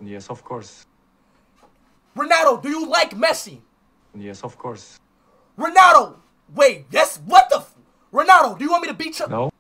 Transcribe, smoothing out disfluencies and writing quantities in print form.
Yes, of course. Ronaldo, do you like Messi? Yes, of course. Ronaldo, wait, yes, what the Ronaldo, do you want me to beat you? No.